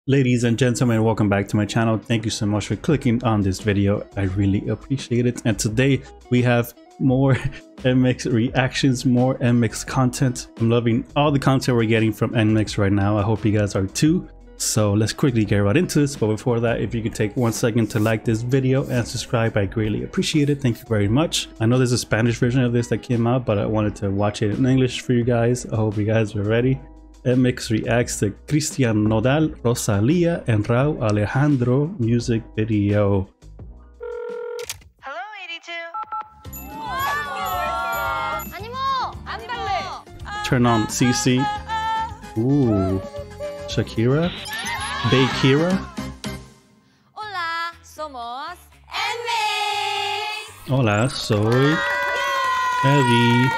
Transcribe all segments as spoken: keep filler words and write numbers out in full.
Ladies and gentlemen, welcome back to my channel. Thank you so much for clicking on this video. I really appreciate it. And today we have more N M I X reactions, more N M I X content. I'm loving all the content we're getting from N M I X right now. I hope you guys are too. So let's quickly get right into this. But before that, if you could take one second to like this video and subscribe, I greatly appreciate it. Thank you very much. I know there's a Spanish version of this that came out, but I wanted to watch it in English for you guys. I hope you guys are ready. N M I X reacts to Cristian Nodal, Rosalía, and Rauw Alejandro music video. Hello, eighty-two. Turn on C C. Ooh. Shakira. Bakira. Hola, somos N M I X. Hola, soy Eddie.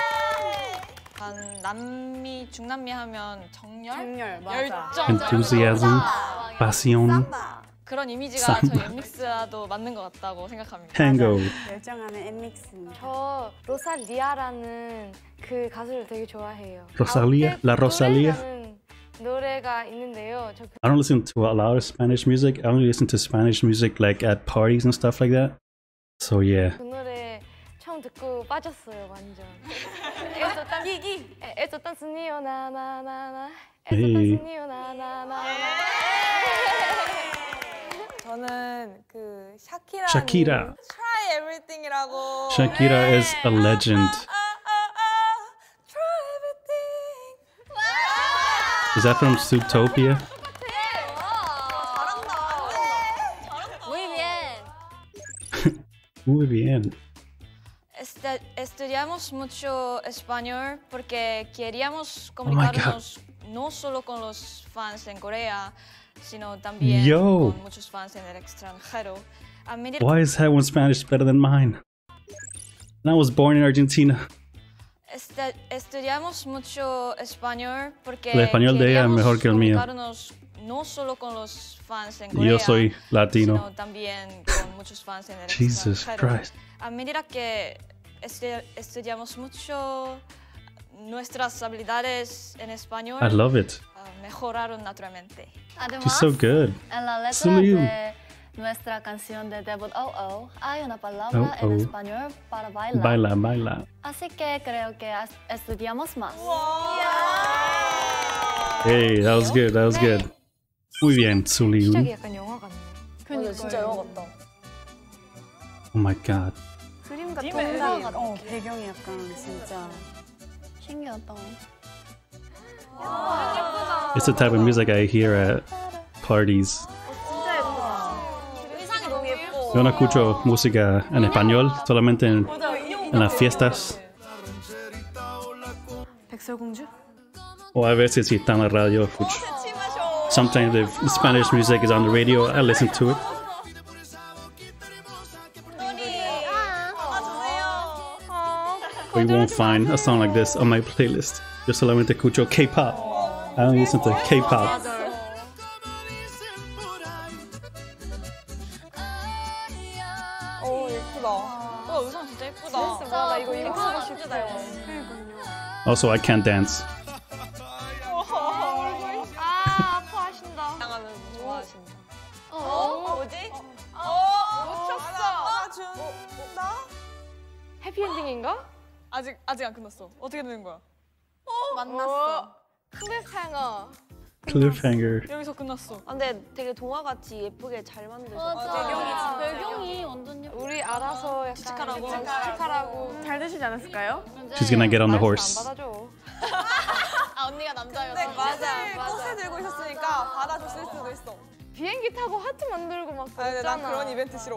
남미, 중남미 하면 정열? 정열, 맞아. 열정, Enthusiasm, pasión, 그런 이미지가 저희 엠믹스와도 맞는 것 같다고 생각합니다. tango. 열정하는 엠믹스입니다. 저 로살리아라는 그 가수를 되게 좋아해요. Rosalía, La Rosalía. 노래가 있는데요. 저 I don't listen to a lot of Spanish music. I only listen to Spanish music like at parties and stuff like that. So yeah. 그 노래 처음 듣고 빠졌어요, 완전. Eso tan Eso tan sonido na na na na. Eso tan sonido na na na. 저는 그 샤키라. Shakira. Try Everything이라고. Shakira is a legend. Try everything. Is that from Zootopia? Muy bien. Muy bien. Este, estudiamos mucho español porque queríamos Oh my God. comunicarnos no solo con los fans en Corea, sino también Yo. con muchos fans en el extranjero. A medida Why is everyone's Spanish better than mine? And I was born in Argentina. Este, estudiamos mucho español porque El español de ella es queríamos mejor que el mío. comunicarnos no solo con los fans en Corea, Yo soy latino. sino también con muchos fans en el Jesus extranjero. Christ. A medida que estu- estudiamos mucho, nuestras habilidades en español I love it. uh, mejoraron naturalmente. She's so good. En la letra Saliu. de nuestra canción de debut Oh Oh hay una palabra Oh, oh. en español para bailar. Baila, baila. Así que creo que as- estudiamos más. Hey, that was good. That was good. Muy bien, Suliu. 시작이 약간 영화 같네. 그니까 진짜 영화 같다. Oh my god. 그림 같은 동화 거. 같아. 어, 배경이 약간 진짜. 신기하다. It's the type of music I hear at parties. 의상이 너무 예뻐. Yo no escucho música en español, solamente en, en las fiestas. 백설공주? O a veces si está en la radio, escucho. Sometimes if Spanish music is on the radio, I listen to it. But you won't find a song like this on my playlist. Yo solamente escucho K-pop. I only listen to K-pop. 어, 예쁘다. 와, 의상 진짜 예쁘다. 와, 나 이거 입고 아, 싶어. 진짜 예뻐. Also, I can't dance. 아, 아파하신다. 나가는 좋아하신다. 어? 뭐지? 어? 놓쳤어. 알아준다? 해피엔딩인가? 아직 아직 안 끝났어. 어떻게 되는 거야? 만났어. 클립해nger. Cliffhanger. 여기서 끝났어. 아, 근데 되게 동화같이 예쁘게 잘 만드셨어. 맞아. 배경이 완전 예뻐. 우리 알아서 약간 수직하라고. 수직하라고. 잘 되시지 않았을까요? She's gonna get on the 안 horse. 받아줘. 아, 언니가 남자여서. 네, 맞아, 꽃을, 맞아. 꽃을 들고 있었으니까 받아줬을 수도 있어. 비행기 타고 하트 만들고 막 아, 근데 난 그랬잖아. 그런 이벤트 싫어.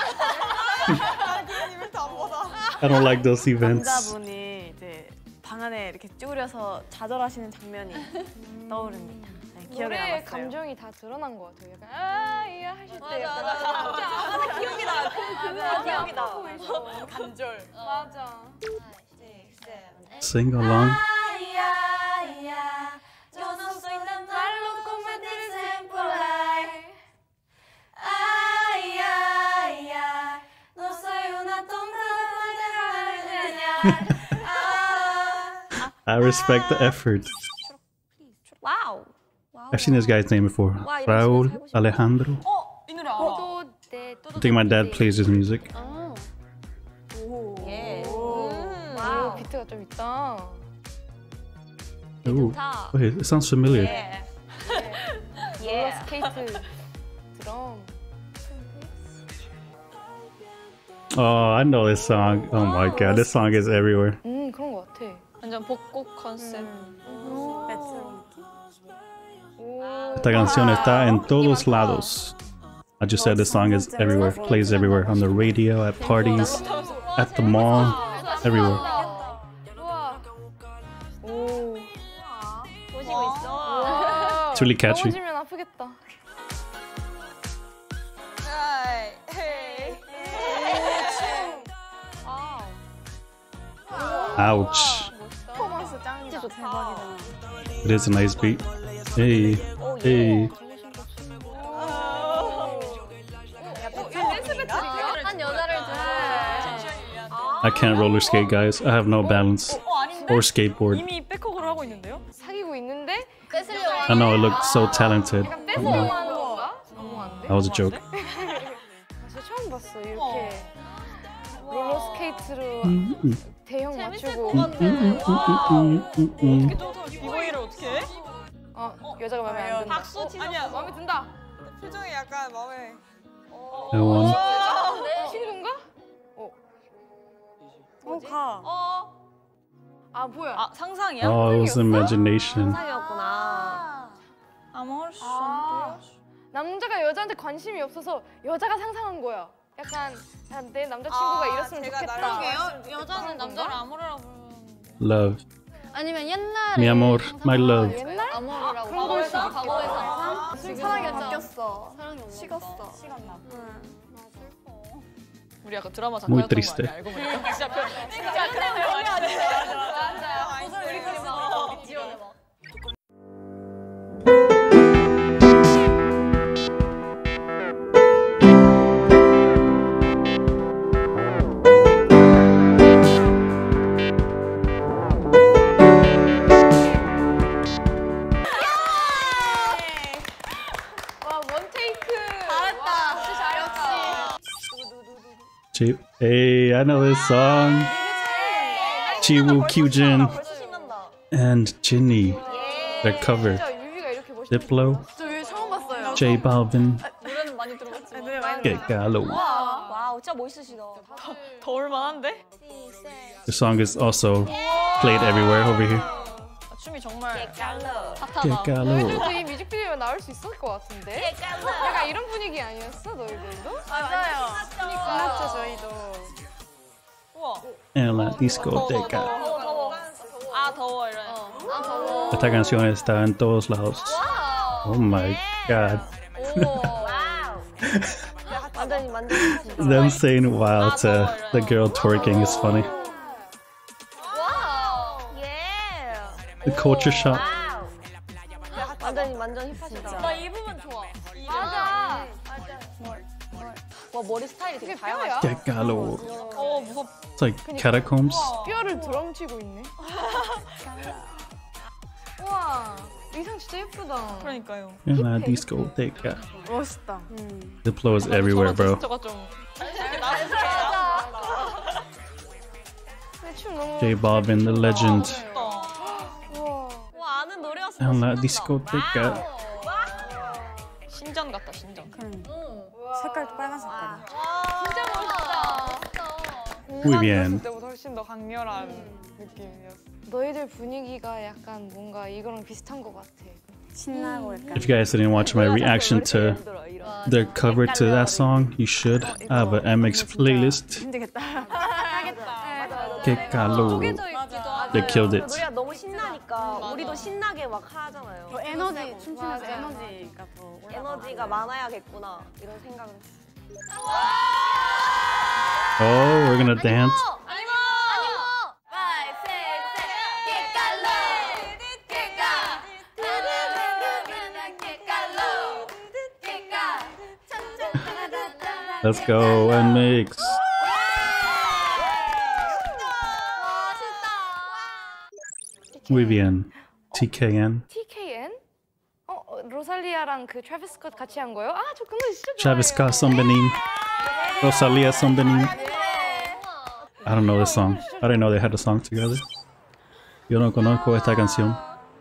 난 그런 이벤트 안 받아. I don't like those events. 남자분이 이제 방 안에 이렇게 쭈그려서 좌절하시는 장면이 떠오릅니다. 네, 기억에 노래에 남았어요. 감정이 다 드러난 것 같아요. 약간 아, 이야 하실 때 약간 아, 기억이 나. 그 기억이 나. 간절. 맞아. Sing along. I respect the effort. 와우. 와우. I've seen this guy's name before. Raul Alejandro. 어, 이 노래 알아. 또 네. I think my dad plays his music. 아. 예. 와우. 비트가 좀 있다. Ooh. Wait, it sounds familiar. 예. 롤러 스케이트 드럼. Oh, I know this song. Oh my god, this song is everywhere. 음 그런 거 같아. 완전 복고 컨셉. Esta canción está en todos lados. I just said this song is everywhere, plays everywhere, on the radio, at parties, at the mall, everywhere. 우와. 오. 보시고 있어. It's really catchy. 넘어지면 아프겠다. Ouch. 퍼포먼스 짱이다. 대박이다. It is a nice beat. Hey, hey. 한 여자를 I can't roller skate, guys. I have no balance. 어, 아닌데? Or skateboard. 이미 백허그를 하고 있는데요? 사귀고 있는데 뺏으려고 I know it looked so talented. 약간 but 뺏으려고 no, 하는 건가? 너무 안 돼? that was a joke. 저 처음 봤어 이렇게 롤러 스케이트로 Mm-mm. 대형 맞추고 Mm-mm-mm-mm-mm-mm. 비보이를 어떻게 해? 어 여자가 마음에 안 든다. 박수 치는 아니야 마음에 든다. 표정이 약간 마음에. I won. 친구인가? 어 가. 어. 아 뭐야? 아, 상상이야? Oh, it was imagination. 상상이었구나. 아몰 아, 남자가 여자한테 관심이 없어서 여자가 상상한 거야. 약간 야, 내 남자친구가 아, 이랬으면 제가 좋겠다. 나를 여자는 남자를 아모르라고 부르는데. Love. 아니면 옛날에 Mi amor, my love. 옛날? 아모르라고 그런 걸 수도 있겠다. 과거의 상상? 지금 사랑이 바뀌었어. 바뀌었어. 사랑이 없나 식었어. 식었나? 우리 약간 드라마 Muy 작가였던 거 triste. 아니야? 알고 보니까. 진짜 편. 진짜 그런 내용이 아니야. 맞아요. 보자 우리 그림 지원해봐. 와 원테이크. 잘했다. 진짜 잘했다. Chi- Hey, I know this song. Chiwoo Kyujin 벌써 신난다. and Jinny. Their cover. 진짜 뮤비가 이렇게 멋있다. Diplo, 저 여기 처음 봤어요. J Balvin, 노래는 많이 들어봤지. 노래 많이 Get Gallo. 와우, 진짜 멋있으시다. 더울 만한데? The song is also played everywhere over here. 아, 춤이 정말 Get 핫하다. Gallo. 너희들도 이 뮤직비디오에 나올 수 있을 것 같은데? 약간 이런 분위기 아니었어 너희들도? 맞아요. 끝났죠 저희도. 우와. En la discoteca. 더워, 더워. 아, 더워 이런. 아 더워. Esta canción está en todos lados. Oh my god. 완전히 만들었어. Them saying wow to the girl twerking is funny. 와우. 예. The culture shock. 와우. 완전히 완전 힙하시다. 나 이 부분 좋아. 맞아. 와, 머리 스타일이 되게 그게 다양하시다. 뼈야? Get Gallo. 어, 무섭. It's like catacombs. 뼈를 드럼 치고 있네. 우와 의상 진짜 예쁘다. 그러니까요. En la discoteca. 멋있다. Diplo is everywhere, bro. 저거 좀. 근데 춤 너무 J Balvin, the legend. 우와. 와, 아는 노래였어. En la discoteca. 신전 같다, 신전. 색깔도 빨간 색깔이야. 진짜 멋있다. Muy bien. 그때보다 훨씬 더 강렬한 느낌이었어. 너희들 분위기가 약간 뭔가 이거랑 비슷한 것 같아. 신나고 약간. If you guys didn't watch my reaction to their cover to that song, you should. I have an M X playlist. 힘들겠다. Get Gallo. 쪼개져 있기도 하고. They killed it. 노래가 너무 신나니까 우리도 신나게 막 하잖아요. 더 에너지 춤추면서 맞아. 에너지가 더 올라가. 에너지가 많아야겠구나 이런 생각을 했어. Oh, we're gonna dance. Let's go and mix. Muy bien. T K N. 티케이엔? 어, 어, 로살리아랑 그 트래비스 스콧 같이 한 거예요? 아, 저 그거 진짜 좋아해요. Travis Scott 선배님, Rosalia 선배님. I don't know this song. I didn't know they had a song together. Yo no conozco esta canción.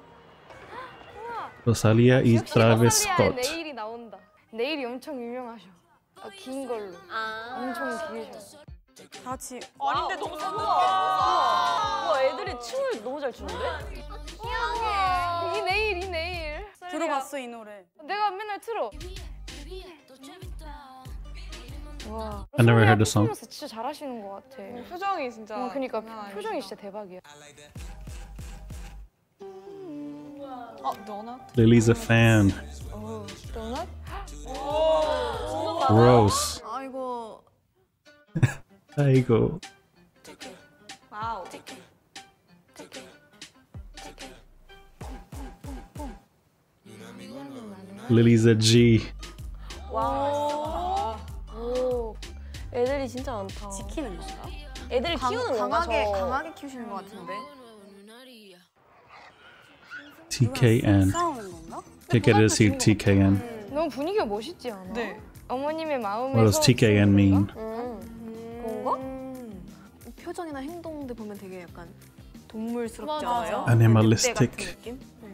Rosalia y 역시 Travis 로살리아의 Scott. 네일이 나온다. 네일이 엄청 유명하셔. 아, 긴 걸로. 엄청 길으셔. 다 같이 아닌데 너무 좋아. 와 애들이 춤을 너무 잘 추는데? 귀여워. 이 네일, 이 네일. 들어봤어 이 노래. 내가 맨날 틀어. 와. I never heard the song. 퍼포먼스 진짜 잘하시는 것 같아. 표정이 진짜. 어, 그러니까 표정이 진짜 대박이야. 어, 너나? Lily's a fan. 도넛? Gross. 아이고. 아이고. 와우. Lily's a G. 와. 오. 애들이 진짜 많다. 지키는 건가? 애들을 키우는 건가 강하게 저. 강하게 키우시는 것 같은데. T K N. 싸우는 건가? Ticket to see T K N. 너무 분위기가 멋있지 않아? 네. 어머님의 마음에서. What does T K N mean? 음. 그런가? 음. 표정이나 행동들 보면 되게 약간 동물스럽지 맞아. 않아요? Animalistic. 늑대 같은 느낌? 응.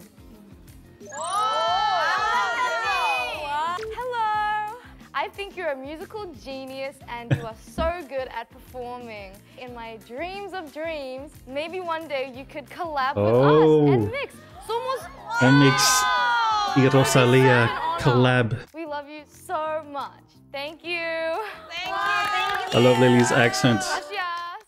Hello! I think you're a musical genius and you are so good at performing. In my dreams of dreams, maybe one day you could collab with Oh. us and mix. Somos. Mx y Rosalia collab. We love you so much. Thank you. Thank I love Lily's accent. Gracias.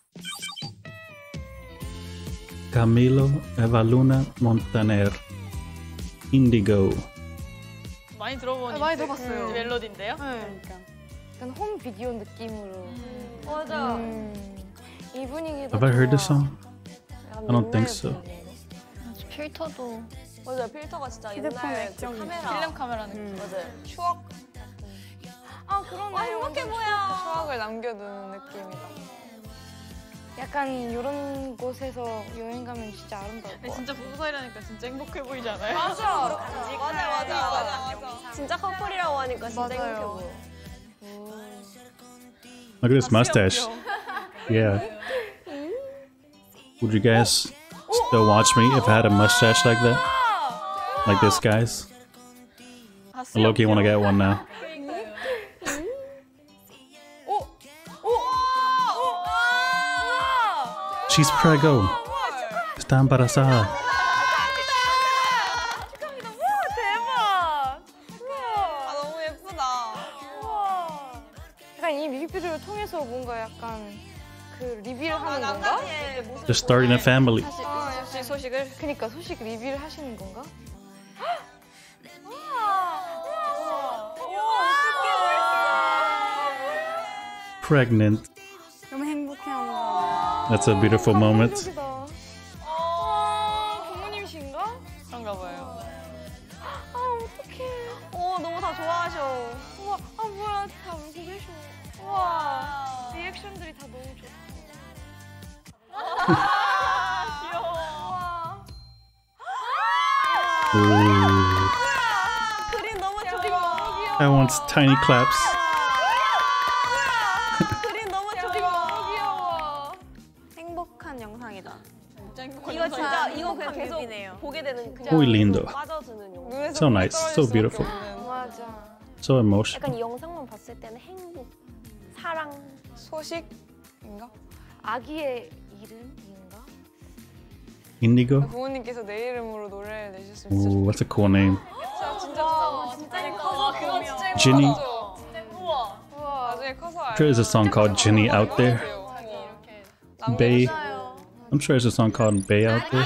Camilo Evaluna Montaner. Indigo. 많이 들어본 아, 많이 들어봤어요. 이 멜로디인데요? 네. 약간 홈 비디오 느낌으로. 맞아. 음, 이 분위기도. Have I heard this 좋아. song? I don't think so. 필터도 맞아 필터가 진짜 휴대폰 옛날 그 액정 카메라. 필름 카메라 느낌. 음. 맞아요. 추억. 아, 그러네. 아 행복해 보여. 추억을 남겨두는 느낌이다. 약간 이런 곳에서 여행 가면 진짜 아름다울 것 근데 같아. 진짜 부부 사이라니까 진짜 행복해 보이지 않아요? 맞아. 맞아 맞아 맞아 맞아. 진짜 커플이라고 하니까 진짜 맞아요. 행복해 보여. Look at this mustache. Yeah. Would you guys still watch me if I had a mustache like that? Like this guy's? I low-key want to get one now. She's prego. Está embarazada. 대박! 아 너무 예쁘다. 약간 이 뮤직비디오를 통해서 뭔가 약간 그 리뷰를 하는 건가? Just starting a family. 다시 역시 소식을. 그니까 소식 리뷰를 하시는 건가? Pregnant. 너무 행복해한다. That's a beautiful moment. 감동적이다. 아, 부모님이신가? 그런가 봐요. 아, 어떡해. 오 너무 다 좋아하셔. 우와, 아 뭐야, 다 울고 계셔. 우와, 리액션들이 다 너무 좋다. Ooh. 그림 너무 좋아. I want tiny claps. 그림 너무 좋아. 너무 귀여워. 행복한 영상이다. 진짜 행복한 이거 진짜 영상이다. 이거 그냥 계속 뮤비네요. 보게 되는 그냥 Muy lindo. 빠져드는 영상. 눈에서 So 물이 nice, 떨어질 so 수밖에 beautiful. 없는 맞아. So emotional. 약간 이 영상만 봤을 때는 행복, 사랑. 소식인가? 아기의 이름인가? Indigo. 부모님께서 내 이름으로 노래를 내셨으면 진짜 Ooh, what's a cool name? 좋겠다. 진짜 좋다. 진짜 커서 그거 진짜 Ginny. 우와. 나중에 커서 알고. There is a song called Ginny out there. 이렇게 Bay. 남겨주세요. I'm sure there's a song called Bay out there.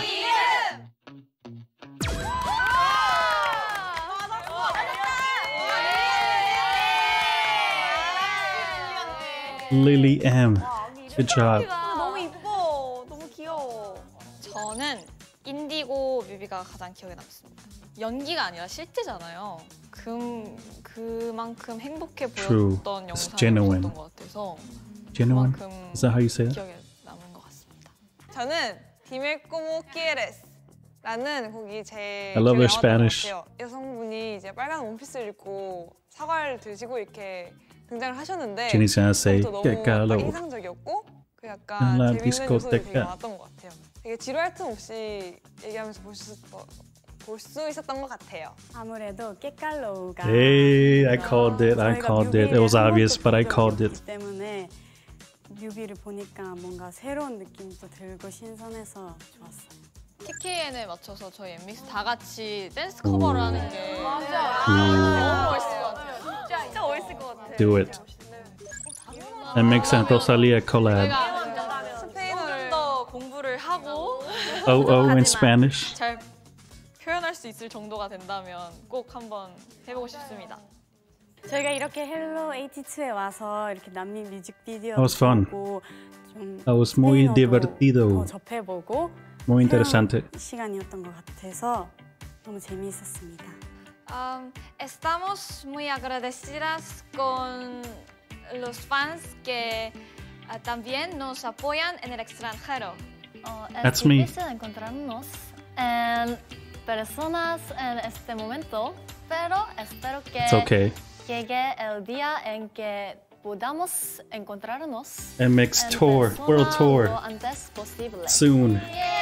Lily M. Good job. 너무 이뻐. 너무 귀여워. 저는 인디고 뮤비가 가장 기억에 남습니다. 연기가 아니라 실제잖아요. 그, 그만큼 행복해 True. 보였던 It's 영상이었던 genuine. 것 같아서 Genuine? 그만큼 Is that how you say it? 기억에 남은 것 같습니다. 저는 디메 꼬모 끼에레스 라는 곡이 제일 I love 기억에 their 남았던 것 Spanish. 같아요. 여성분이 이제 빨간 원피스를 입고 사과를 드시고 이렇게 등장을 하셨는데 Jenny's gonna say, 그것도 "Que 너무 calor." 딱 인상적이었고 그 약간 En la 재밌는 요소들이 되게 discoteca. 많았던 것 같아요. 되게 지루할 틈 없이 얘기하면서 볼 수 볼 수 있었던 것 같아요. 아무래도 깨깔로우가 Hey, I called it. I called it. It was obvious, but I called it. 때문에 뮤비를 보니까 뭔가 새로운 느낌도 들고 신선해서 좋았어요. 케이케이엔에 맞춰서 저희 엠믹스 다 같이 댄스 커버를 하는 게 맞아. 너무 멋있을 것 같아요. 진짜 진짜 멋있을 것 같아. Do it. 엠엑스 and Rosalia collab. 저희가 스페인어를 조금 더 공부를 하고 Oh, oh, in Spanish. 잘 표현할 수 있을 정도가 된다면 꼭 한번 해보고 싶습니다. 저희가 이렇게 헬로 에이티투에 와서 이렇게 남미 뮤직비디오 That was fun. 보고 좀 That was muy 스페인어도 divertido. 더 접해보고 Muy interesante. 새로운 시간이었던 것 같아서 너무 재미있었습니다. Um, estamos muy agradecidas con los fans que uh, también nos apoyan en el extranjero. Oh, That's es me. difícil encontrarnos en personas en este momento, pero espero que It's okay. llegue el día en que podamos encontrarnos M X en tour, persona world tour, lo antes posible. soon.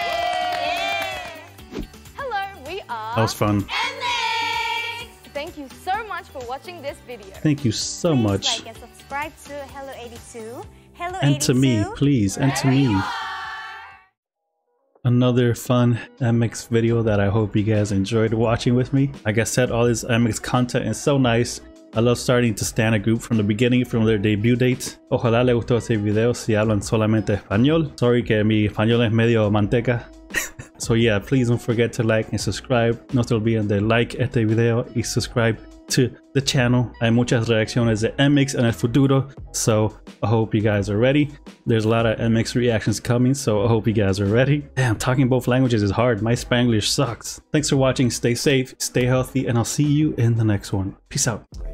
Hello, we are That was fun. Thank you so much for watching this video. Thank you so much. Like and subscribe to Hello eighty-two. Hello And to me, please, and to me. Another fun M X video that I hope you guys enjoyed watching with me. Like I said, all this M X content is so nice. I love starting to stand a group from the beginning, from their debut dates. Ojalá les gustó este video si hablan solamente español. Sorry que mi español es medio manteca. So yeah, please don't forget to like and subscribe. No se olviden de like este video y subscribe to the channel. Hay muchas reacciones de M X en el futuro, so I hope you guys are ready. There's a lot of M X reactions coming, so I hope you guys are ready. Damn, talking both languages is hard. My Spanglish sucks. Thanks for watching. Stay safe, stay healthy, and I'll see you in the next one. Peace out.